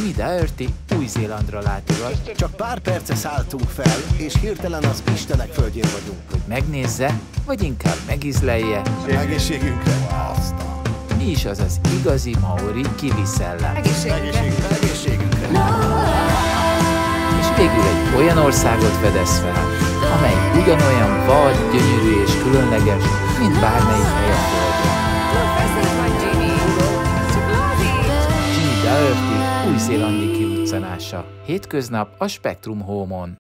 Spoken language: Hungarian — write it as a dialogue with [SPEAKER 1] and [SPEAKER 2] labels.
[SPEAKER 1] Jimmy Doherty Új-Zélandra látogat,
[SPEAKER 2] Csak pár perce szálltunk fel, és hirtelen az Istenek földjén vagyunk.
[SPEAKER 1] hogy megnézze, vagy inkább megízlelje,
[SPEAKER 2] Egészségünkre. Aztán.
[SPEAKER 1] mi is az az igazi maori kiwi szellem.
[SPEAKER 2] Egészségünkre.
[SPEAKER 1] És végül egy olyan országot fedez fel, amely ugyanolyan vad, gyönyörű és különleges, mint bármelyik hely a Földön. Jimmy Doherty új-zélandi kiruccanása. Hétköznap a Spektrum Home-on.